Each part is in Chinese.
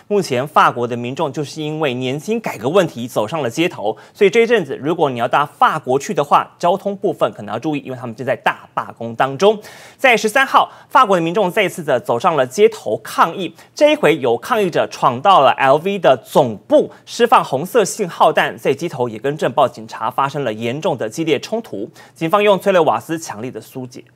目前法国的民众就是因为年金改革问题走上了街头，所以这一阵子如果你要到法国去的话，交通部分可能要注意，因为他们正在大罢工当中。在13号，法国的民众再一次的走上了街头抗议，这一回有抗议者闯到了 LV 的总部，释放红色信号弹，在街头也跟镇暴警察发生了严重的激烈冲突，警方用催泪瓦斯强力的疏解。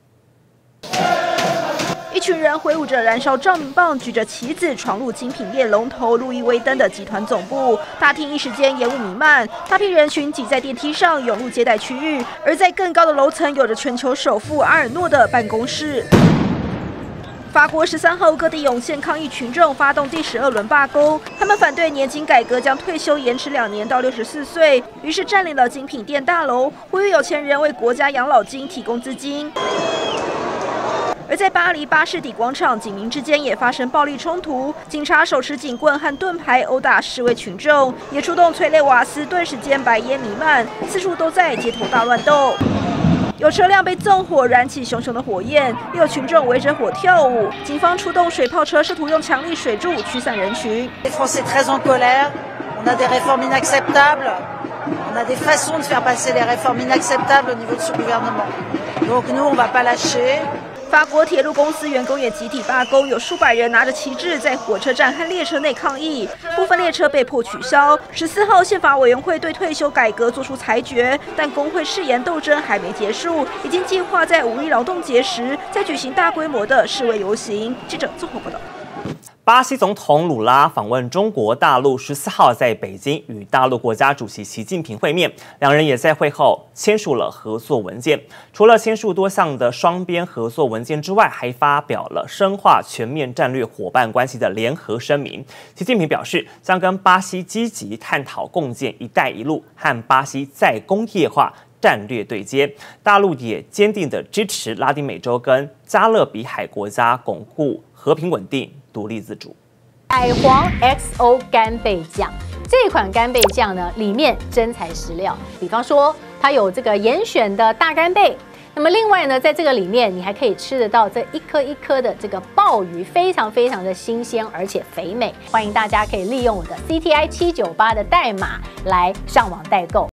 一群人挥舞着燃烧照明棒，举着旗子闯入精品店龙头路易威登的集团总部，大厅一时间烟雾弥漫，大批人群挤在电梯上涌入接待区域，而在更高的楼层有着全球首富阿尔诺的办公室。法国13号各地涌现抗议群众，发动第12轮罢工。他们反对年金改革，将退休延迟2年到64岁，于是占领了精品店大楼，呼吁有钱人为国家养老金提供资金。而在巴黎巴士底广场，警民之间也发生暴力冲突，警察手持警棍和盾牌殴打示威群众，也出动催泪瓦斯，顿时间白烟弥漫，四处都在街头大乱斗。有车辆被纵火，燃起熊熊的火焰，也有群众围着火跳舞。警方出动水炮车，试图用强力水柱驱散人群。 Les Français très en colère. On a des réformes inacceptables. On a des façons de faire passer les réformes inacceptables au niveau de ce gouvernement. Donc nous, on va pas lâcher. 法国铁路公司员工也集体罢工，有数百人拿着旗帜在火车站和列车内抗议，部分列车被迫取消。14号，宪法委员会对退休改革作出裁决，但工会誓言斗争还没结束，已经计划在5一劳动节时再举行大规模的示威游行。记者综合报道。 巴西总统鲁拉访问中国大陆，14号在北京与大陆国家主席习近平会面，两人也在会后签署了合作文件。除了签署多项的双边合作文件之外，还发表了深化全面战略伙伴关系的联合声明。习近平表示，将跟巴西积极探讨共建“一带一路”和巴西再工业化战略对接。大陆也坚定地支持拉丁美洲跟加勒比海国家巩固和平稳定、独立自主。 海皇 XO 干贝酱这款干贝酱呢，里面真材实料，比方说它有这个严选的大干贝。那么另外呢，在这个里面你还可以吃得到这一颗一颗的这个鲍鱼，非常非常的新鲜，而且肥美。欢迎大家可以利用我的 CTI798的代码来上网代购。